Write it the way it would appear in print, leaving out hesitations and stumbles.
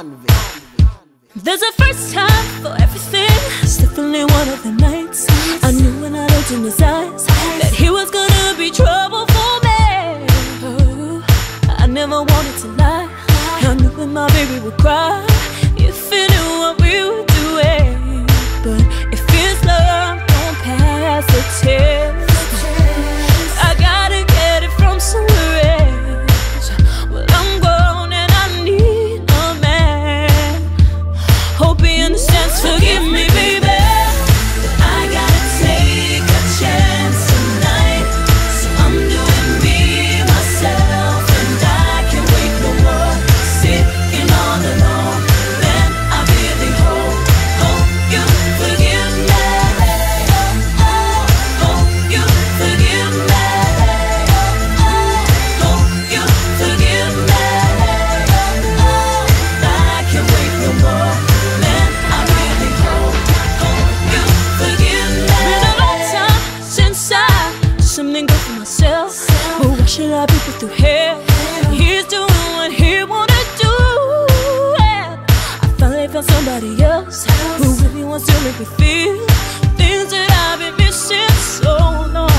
There's a first time for everything. It's definitely one of the nights I knew when I looked in his eyes that he was gonna be trouble for me. Oh, I never wanted to lie. I knew that my baby would cry if he knew what we were doing. But if his love don't pass the test, I gotta get it from somewhere else. Well, I'm grown and I need a man. Hope he understands, forgive me, baby. I gotta take a chance tonight. So I'm doing me, myself, and I can't wait no more. Sitting all alone, then I really hope you forgive me. Hope you forgive me. Hope you forgive me. I can't wait no more. Then I really hope you forgive me. Been a long time since I did something good for myself. But why should I be put through hell? He's doing what he wanna do, and I finally found somebody else who really wants to make me feel things that I've been missing so long.